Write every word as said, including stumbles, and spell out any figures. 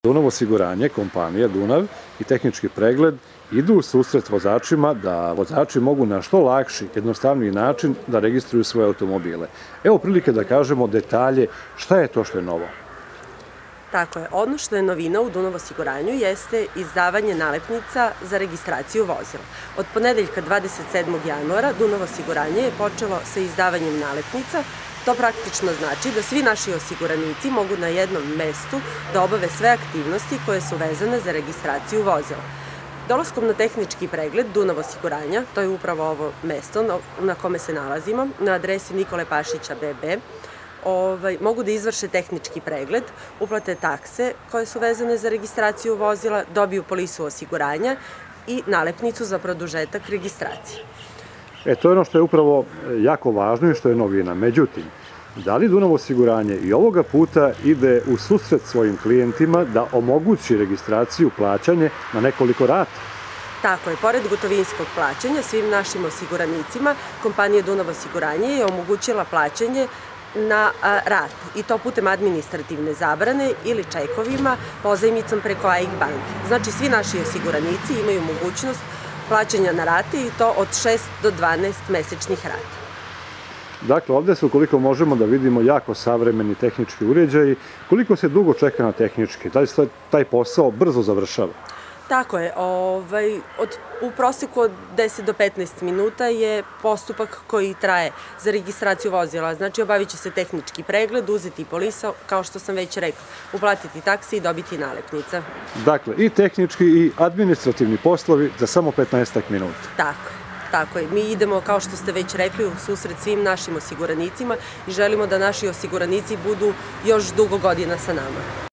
Dunav osiguranje, kompanija Dunav i tehnički pregled idu u susret vozačima da vozači mogu na što lakši, jednostavniji način da registruju svoje automobile. Evo prilike da kažemo detalje šta je to što je novo. Tako je. Ono što je novina u Dunav osiguranju jeste izdavanje nalepnica za registraciju vozila. Od ponedeljka dvadeset sedmog januara Dunav osiguranje je počelo sa izdavanjem nalepnica. To praktično znači da svi naši osiguranici mogu na jednom mestu da obave sve aktivnosti koje su vezane za registraciju vozila. Dolaskom na tehnički pregled Dunav osiguranja, to je upravo ovo mesto na kome se nalazimo, na adresi Nikole Pašića B B, Ovaj, mogu da izvrše tehnički pregled, uplate takse koje su vezane za registraciju vozila, dobiju polisu osiguranja i nalepnicu za produžetak registracije. E, to je ono što je upravo jako važno i što je novina. Međutim, da li Dunav osiguranje i ovoga puta ide u susret svojim klijentima da omogući registraciju, plaćanje na nekoliko rata? Tako je, pored gotovinskog plaćanja svim našim osiguranicima, kompanija Dunav osiguranje je omogućila plaćanje na rat, i to putem administrativne zabrane ili čekovima, pozajmicom preko A I K banke. Znači, svi naši osiguranici imaju mogućnost plaćanja na rate i to od šest do dvanaest mesečnih rata. Dakle, ovde su, koliko možemo da vidimo, jako savremeni tehnički uređaji. Koliko se dugo čeka na tehnički? Da li se taj posao brzo završava? Tako je. Ovaj, od, u proseku od deset do petnaest minuta je postupak koji traje za registraciju vozila. Znači, obavit će se tehnički pregled, uzeti polisa, kao što sam već rekla, uplatiti taksi i dobiti nalepnica. Dakle, i tehnički i administrativni poslovi za samo petnaestak minuta. Tako je. Tako je. Mi idemo, kao što ste već rekli, u susret svim našim osiguranicima i želimo da naši osiguranici budu još dugo godina sa nama.